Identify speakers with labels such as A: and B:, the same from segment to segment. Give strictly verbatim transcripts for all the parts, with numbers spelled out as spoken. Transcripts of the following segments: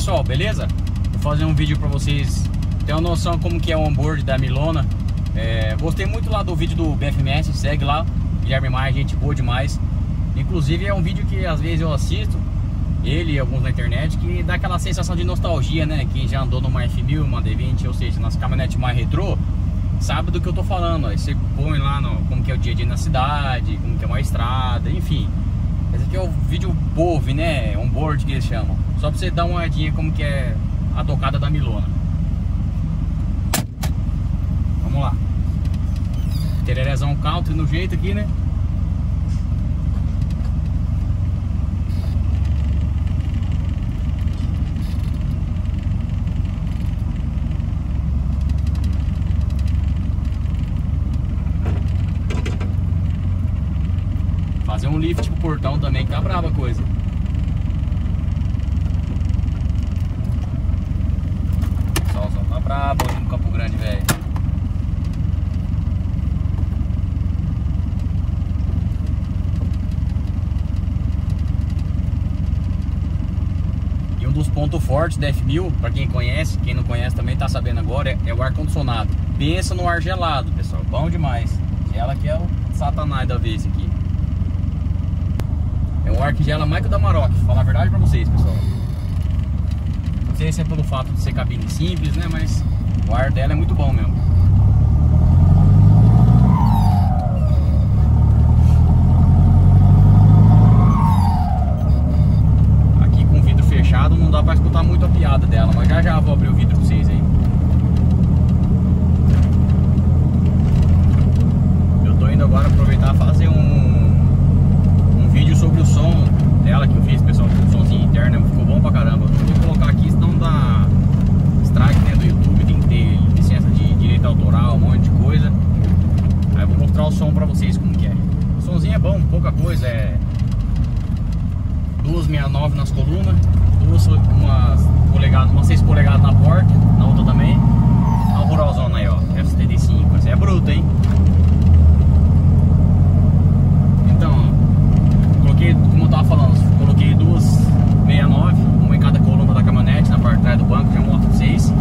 A: pessoal, beleza? Vou fazer um vídeo pra vocês terem uma noção como que é o onboard da Milona. é, Gostei muito lá do vídeo do B F M S, segue lá, Guilherme Maia, gente boa demais. Inclusive é um vídeo que às vezes eu assisto, ele e alguns na internet, que dá aquela sensação de nostalgia, né? Quem já andou numa F mil, uma D vinte, ou seja, nas caminhonetes mais retrô, sabe do que eu tô falando. Aí você põe lá no, como que é o dia a dia na cidade, como que é uma estrada, enfim. Esse aqui é o vídeo B O V, né? Onboard que eles chamam. Só pra você dar uma olhadinha como que é a tocada da Milona. Vamos lá. Tererezão country no jeito aqui, né? Fazer um lift pro portão também, que tá brava a coisa. O sol, sol tá brabo ali no Campo Grande, velho. E um dos pontos fortes da F mil, pra quem conhece, quem não conhece também tá sabendo agora, é, é o ar-condicionado. Pensa no ar gelado, pessoal, bom demais. Ela que é o satanás da vez aqui. É um ar que gela mais que o da Maroc, falar a verdade pra vocês, pessoal. Não sei se é pelo fato de ser cabine simples, né? Mas o ar dela é muito bom mesmo. Aqui com o vidro fechado não dá pra escutar muito a piada dela, mas já já vou abrir o vidro pra vocês aí. Eu tô indo agora aproveitar e fazer um vídeo sobre o som dela que eu fiz, pessoal, o somzinho interno ficou bom pra caramba. Eu vou colocar aqui, senão dá strike, né, do YouTube, tem que ter licença de direito autoral, um monte de coisa. Aí eu vou mostrar o som pra vocês como que é. O somzinho é bom, pouca coisa, é duas sessenta e nove nas colunas, duas umas polegadas, umas seis polegadas na porta, na outra também. Olha o ruralzão aí, ó, F setenta e cinco, esse é bruto, hein? Como eu tava falando, coloquei duas sessenta e nove, uma em cada coluna da caminhonete, na parte de trás do banco, já mostro pra vocês.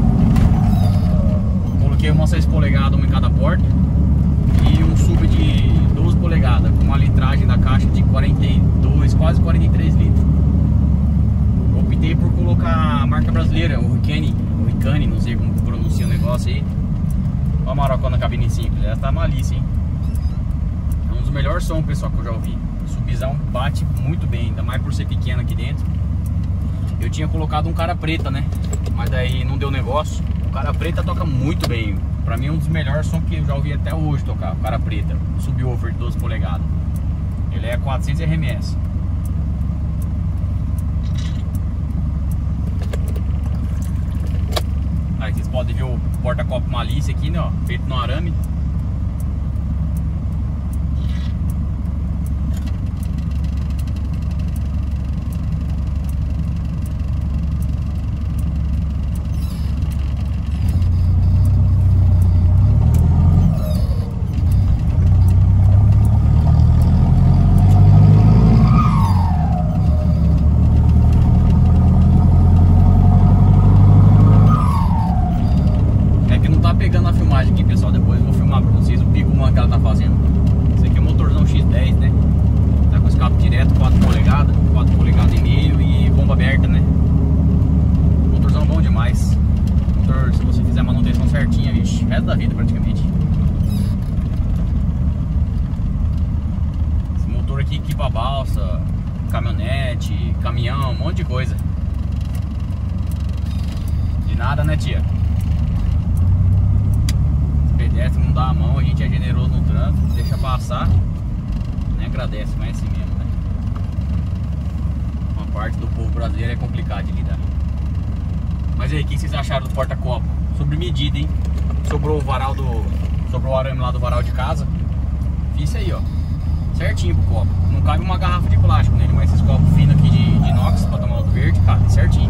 A: Coloquei uma seis polegadas, uma em cada porta, e um sub de doze polegadas, com uma litragem da caixa de quarenta e dois, quase quarenta e três litros. Eu optei por colocar a marca brasileira, o Ricane, o Ricane, não sei como pronuncia o negócio aí. Olha a Marocona cabine simples, ela tá malícia, hein? É um dos melhores sons, pessoal, que eu já ouvi. O subzão bate muito bem, ainda mais por ser pequeno aqui dentro. Eu tinha colocado um cara preta, né? Mas daí não deu negócio. O cara preta toca muito bem. Pra mim é um dos melhores sons que eu já ouvi até hoje tocar. O cara preta, o subwoofer de doze polegadas. Ele é quatrocentos R M S. Aí vocês podem ver o porta-copo malícia aqui, né? Ó, feito no arame. Pegando a filmagem aqui, pessoal, depois eu vou filmar pra vocês o pico que ela tá fazendo. Esse aqui é o motorzão X dez, né? Tá com escape direto, quatro polegadas, quatro polegadas e meio e bomba aberta, né? Motorzão bom demais. Motor, se você fizer a manutenção certinha, vixe, resto da vida praticamente. Esse motor aqui equipa balsa, caminhonete, caminhão, um monte de coisa. De nada, né, tia? Pedestre não dá a mão, a gente é generoso no trânsito, deixa passar, nem agradece, mas é assim mesmo, né? Uma parte do povo brasileiro é complicado de lidar. Mas aí, o que vocês acharam do porta-copo? Sobre medida, hein? Sobrou o varal do... Sobrou o arame lá do varal de casa. Fiz isso aí, ó, certinho pro copo. Não cabe uma garrafa de plástico nele, mas esses copos finos aqui de, de inox pra tomar o verde, cabe certinho.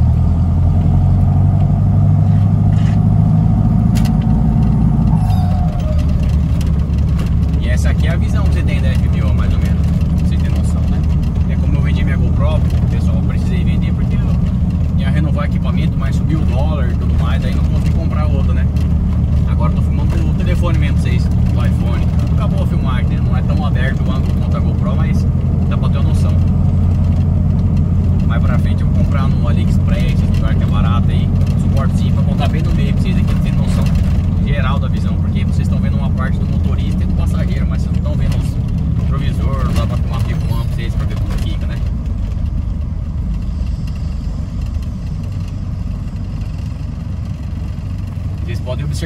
A: Essa aqui é a visão que você tem da F mil, mais ou menos, pra você ter noção, né? É como eu vendi minha GoPro, pessoal, eu precisei vender porque eu ia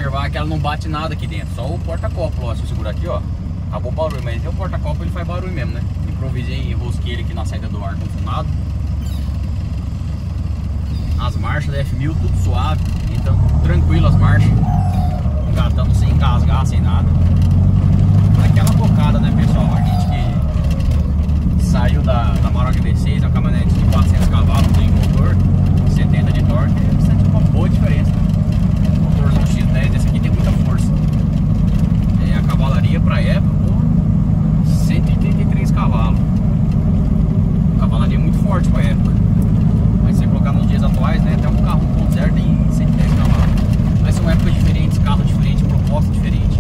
A: observar que ela não bate nada aqui dentro. Só o porta-copo, ó. Se eu segurar aqui, ó, acabou o barulho. Mas o porta-copo ele faz barulho mesmo, né? Improvisei e enrosquei ele aqui na saída do ar-condicionado. As marchas da F mil tudo suave, então tranquilo as marchas, engatando sem engasgar, sem nada. Aquela bocada, né, pessoal? A gente que saiu da, da Amarok D seis, é uma caminhonete de quatrocentos cavalos, tem motor setenta de torque, sente uma boa diferença, né? O motorzão X dez, esse aqui tem muita força. É, a cavalaria para época, cento e trinta e três cavalos. A cavalaria é muito forte para época. Mas se você colocar nos dias atuais, né, até um carro um ponto zero tem cento e dez cavalos. Mas são épocas diferentes, carro diferente, proposta diferente.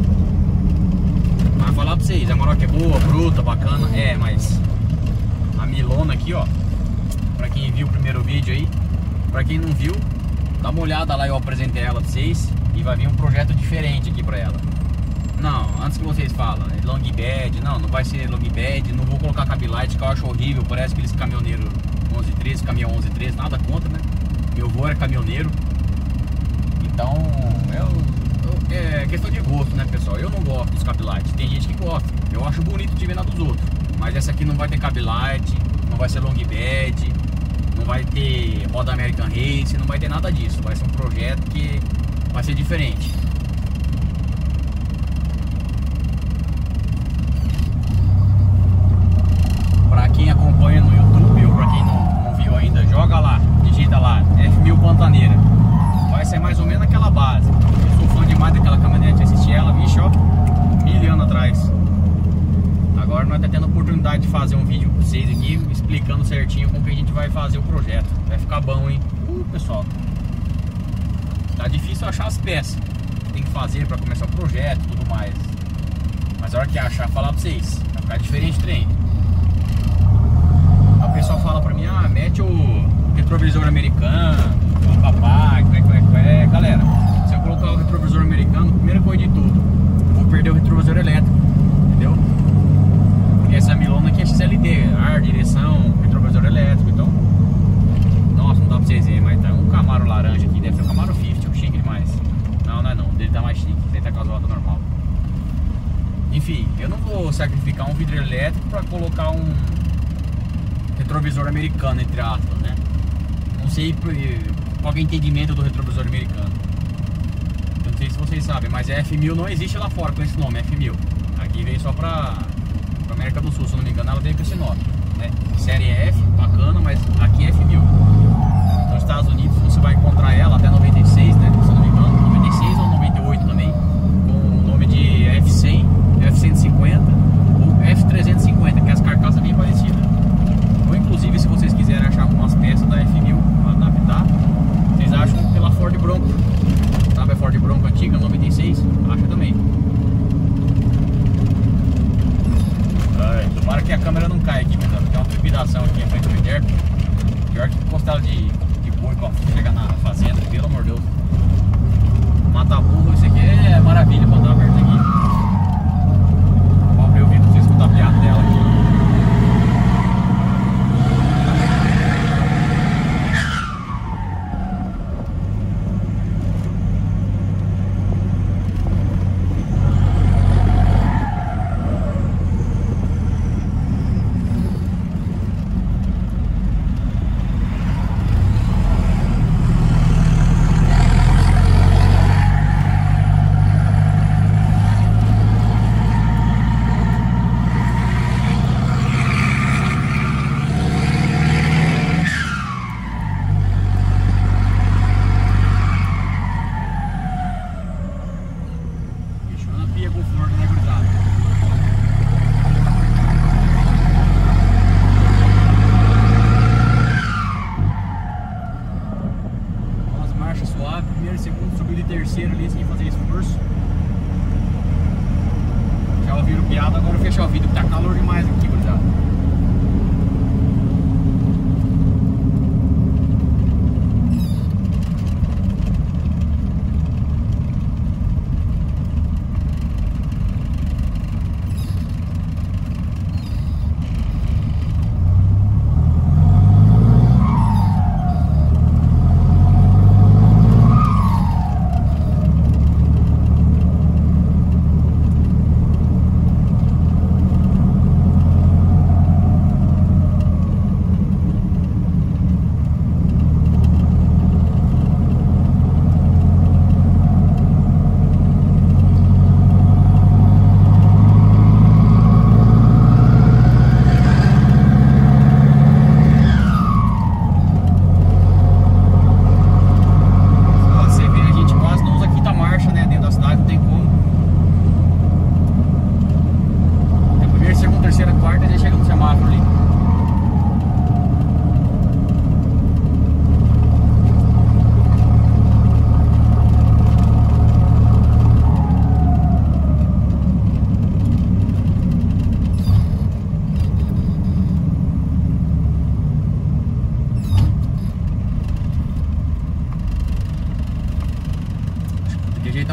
A: Mas falar pra vocês, a Amarok é boa, bruta, bacana, é, mas a Milona aqui, ó, pra quem viu o primeiro vídeo aí, pra quem não viu, dá uma olhada lá, eu apresentei ela pra vocês e vai vir um projeto diferente aqui pra ela. Não, antes que vocês falam, é long bed, não, não vai ser long bed, não vou colocar cabilight que eu acho horrível, parece aqueles caminhoneiros onze treze, caminhão onze treze, nada contra, né? Meu avô era caminhoneiro, então eu, eu, é questão de gosto, né, pessoal? Eu não gosto dos cabilight, tem gente que gosta, eu acho bonito de ver na dos outros, mas essa aqui não vai ter cabilight, não vai ser long bed, não vai ter roda American Race, não vai ter nada disso, vai ser um projeto que vai ser diferente. Pra quem acompanha no YouTube ou pra quem não, não viu ainda, joga lá, digita lá, F mil Pantaneira. Vai ser mais ou menos aquela base. Eu sou fã demais daquela caminhonete, assisti ela, vixe, ó, mil anos atrás. Agora nós estamos tendo a oportunidade de fazer um vídeo pra vocês aqui, explicando certinho como que a gente vai fazer o projeto. Vai ficar bom, hein? Uh, pessoal, tá difícil achar as peças que tem que fazer pra começar o projeto e tudo mais. Mas a hora que achar, falar pra vocês, vai ficar diferente o trem. O pessoal fala pra mim, ah, mete o retrovisor americano, o papai, como é que é, é, galera, se eu colocar o retrovisor americano, primeira coisa de tudo, eu vou perder o retrovisor elétrico, entendeu? Porque essa Milona aqui é X L D, ar, direção, retrovisor elétrico, então, nossa, não dá pra vocês verem, mas tá um Camaro laranja aqui, deve ser um Camaro cinquenta, é chique demais. Não, não é não, o dele tá mais chique, ele tá com as rodas normal. Enfim, eu não vou sacrificar um vidro elétrico pra colocar um retrovisor americano, entre aspas, né? Não sei qual é o entendimento do retrovisor americano. Eu não sei se vocês sabem, mas a F mil não existe lá fora com esse nome, F mil. Aqui veio só pra, pra América do Sul, se eu não me engano, ela veio com esse nome, né? Série F, bacana, mas aqui é F mil. Nos Estados Unidos você vai encontrar ela até noventa e seis, né? Se eu não me engano, noventa e seis ou noventa e oito também, com o nome de F cem, F cento e cinquenta ou F trezentos e cinquenta, que é as carcaças bem parecidas. Ou inclusive, se vocês quiserem achar algumas peças da F mil para adaptar, vocês acham pela Ford Bronco. Sabe a Ford Bronco antiga, noventa e seis? Acha também. Ai, tomara que a câmera não caia aqui, mas tem uma trepidação aqui na frente do inverno. Pior que costela de, de boi pra chegar na fazenda, pelo amor de Deus. Matar burro, isso aqui é maravilha pra andar perto aqui. Vou abrir o vídeo pra vocês escutar a piada dela aqui. Terceiro ali sem fazer esforço. Já ouviram piada, agora eu fechar o vídeo, tá calor demais aqui, gurizada.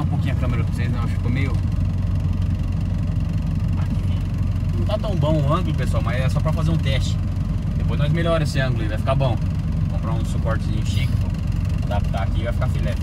A: pouquinho a câmera pra vocês, né? Acho que ficou meio... Não tá tão bom o ângulo, pessoal, mas é só pra fazer um teste. Depois nós melhoramos esse ângulo e vai ficar bom. Vou comprar um suportezinho chique, adaptar aqui e vai ficar filé.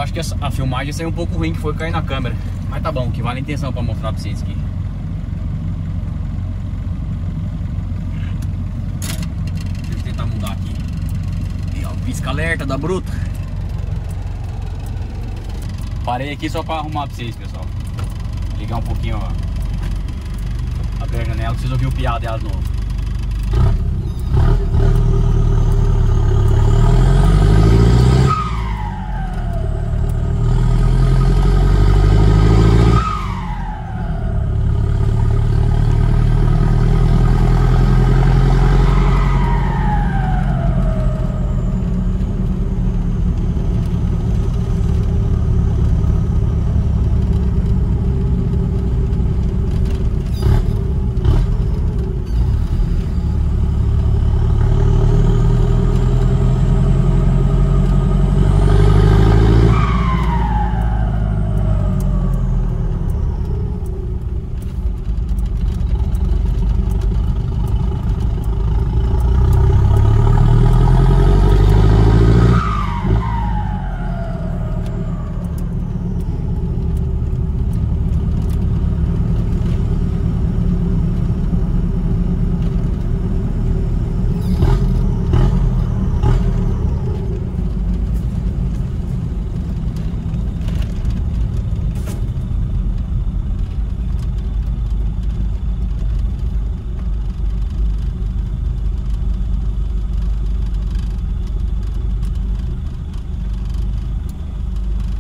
A: acho que essa, a filmagem saiu um pouco ruim, que foi cair na câmera. Mas tá bom, que vale a intenção pra mostrar pra vocês aqui. Deixa eu tentar mudar aqui. E ó, pisca-alerta da Bruta. Parei aqui só pra arrumar pra vocês, pessoal. Ligar um pouquinho, ó. Abrir a janela pra vocês ouvirem o piado dela de novo.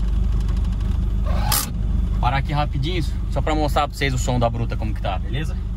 A: Parar aqui rapidinho, só pra mostrar pra vocês o som da Bruta como que tá, beleza?